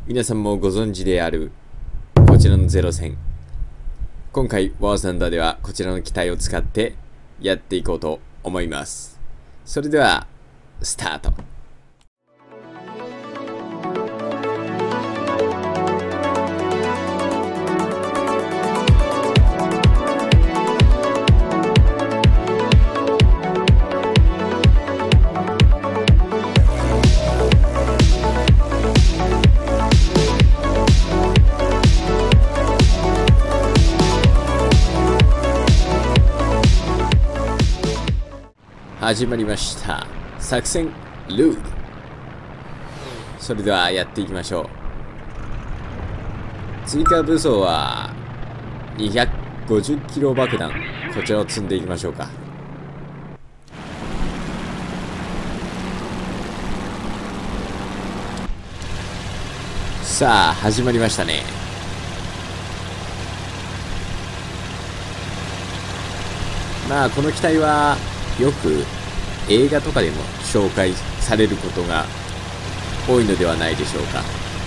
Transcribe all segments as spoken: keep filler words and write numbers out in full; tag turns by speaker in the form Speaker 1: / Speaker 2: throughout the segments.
Speaker 1: 皆さんもご存知であるこちらのゼロ戦。今回ワーサンダーではこちらの機体を使ってやっていこうと思います。それではスタート。始まりました。作戦ルール。それではやっていきましょう。追加武装はにひゃくごじゅっキロ爆弾、こちらを積んでいきましょうか。さあ始まりましたね。まあこの機体はよく映画とかでも紹介されることが多いのではないでしょうか。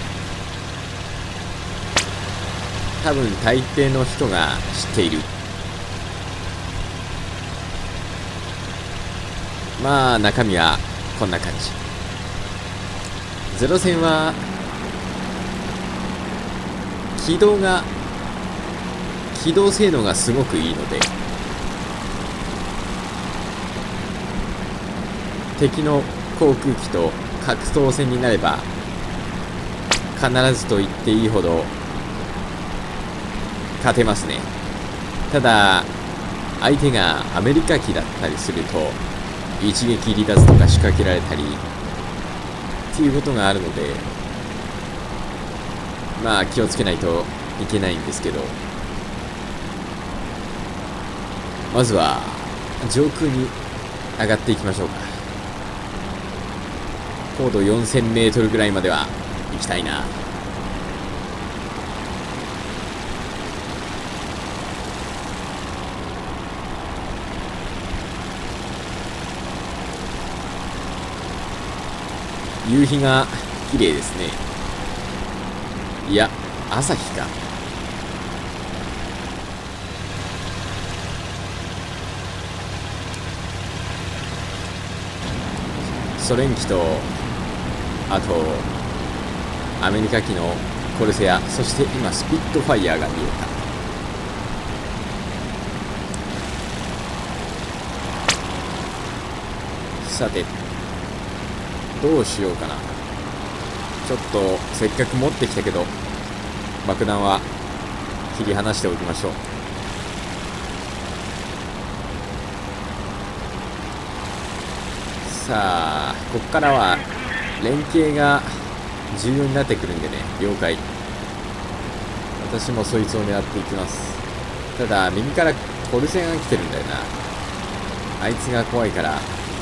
Speaker 1: 多分大抵の人が知っている。まあ中身はこんな感じ。ゼロ戦は起動が起動性能がすごくいいので、敵の航空機と格闘戦になれば必ずと言っていいほど勝てますね。ただ相手がアメリカ機だったりすると一撃離脱とか仕掛けられたりっていうことがあるので、まあ気をつけないといけないんですけど、まずは上空に上がっていきましょうか。高度よんせんメートルぐらいまでは行きたいな。夕日が綺麗ですね。いや、朝日か。ソ連機とあとアメリカ機のコルセア、そして今スピットファイヤーが見えた。さてどうしようかな。ちょっとせっかく持ってきたけど爆弾は切り離しておきましょう。さあここからは連携が重要になってくるんでね。了解。私もそいつを狙っていきます。ただ右からコルセアが来てるんだよな。あいつが怖いから。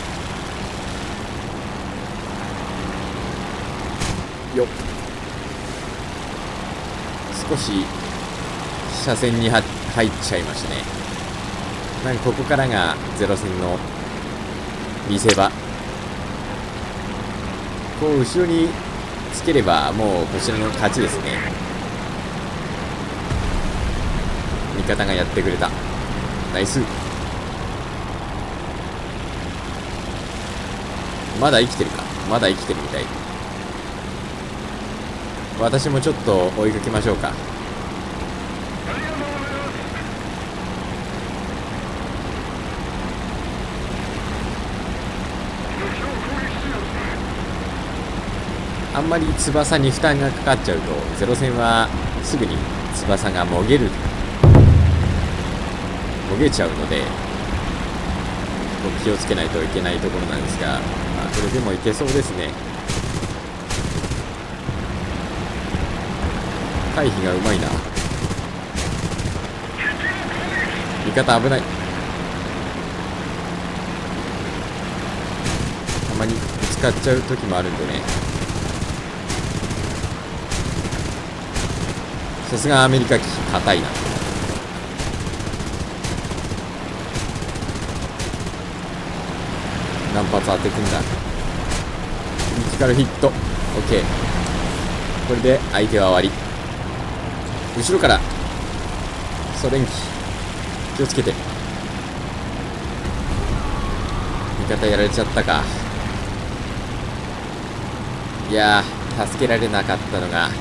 Speaker 1: よっ、少し車線に入っちゃいましたね。なんかここからがゼロ戦の見せ場。こう後ろにつければもうこちらの勝ちですね。味方がやってくれた。ナイス。まだ生きてるか。まだ生きてるみたい。私もちょっと追いかけましょうか。あんまり翼に負担がかかっちゃうとゼロ戦はすぐに翼がもげるもげちゃうので気をつけないといけないところなんですが、まあ、これでもいけそうですね。回避がうまいな。味方危ない。たまにぶつかっちゃう時もあるんでね。さすがアメリカ機硬いな。何発当ててんだ。ミキカルヒット。 OK。 これで相手は終わり。後ろからソ連機気をつけて。味方やられちゃったか。いやー、助けられなかったのが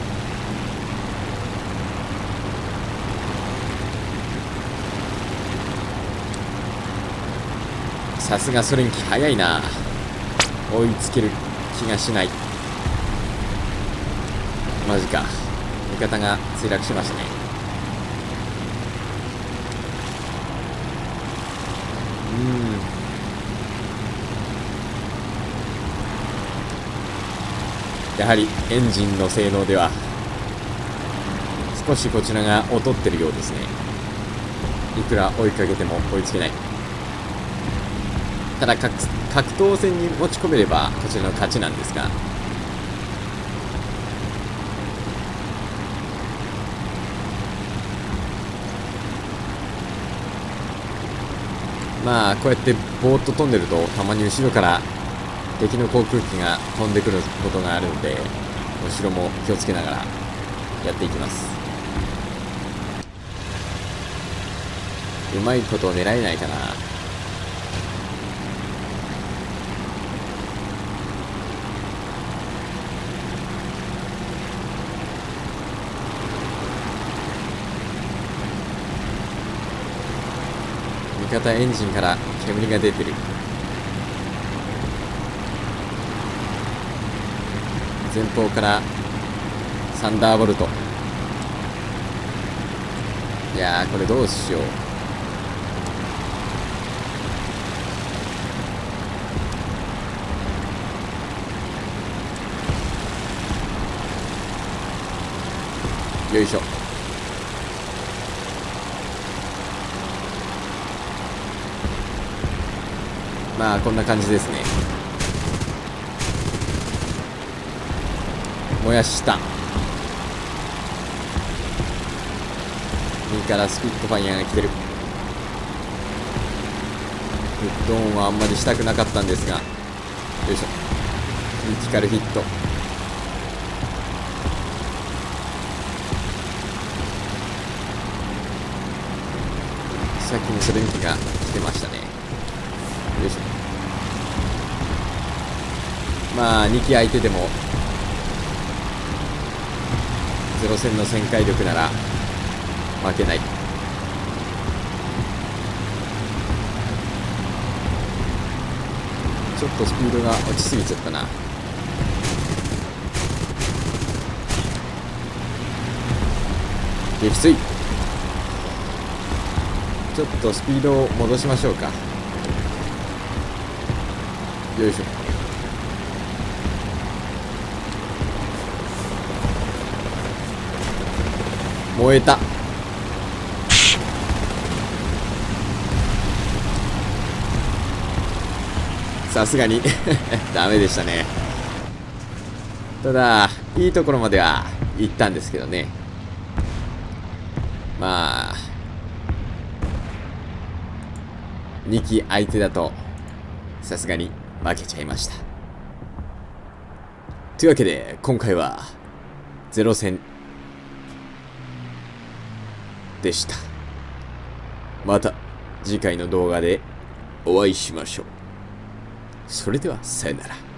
Speaker 1: さすがソ連機早いな。追いつける気がしない。マジか。味方が墜落しましたね。うん、やはりエンジンの性能では少しこちらが劣ってるようですね。いくら追いかけても追いつけない。ただ 格, 格闘戦に持ち込めればこちらの勝ちなんですが、まあこうやってボーっと飛んでるとたまに後ろから敵の航空機が飛んでくることがあるので、後ろも気をつけながらやっていきます。うまいことを狙えないかな。味方エンジンから煙が出てる。前方からサンダーボルト。いやー、これどうしよう。よいしょ。まあこんな感じですね。燃やした。右からスピットファイヤーが来てる。フットオンはあんまりしたくなかったんですが、よいしょ。クリティカルヒット。さっきのソ連機が来てましたね。よいしょ。まあに機相手でもゼロ戦の旋回力なら負けない。ちょっとスピードが落ちすぎちゃったな。撃墜。ちょっとスピードを戻しましょうか。よいしょ。燃えた。さすがにダメでしたね。ただいいところまでは行ったんですけどね。まあに機相手だとさすがに負けちゃいました。というわけで今回はゼロ戦でした。また次回の動画でお会いしましょう。それではさよなら。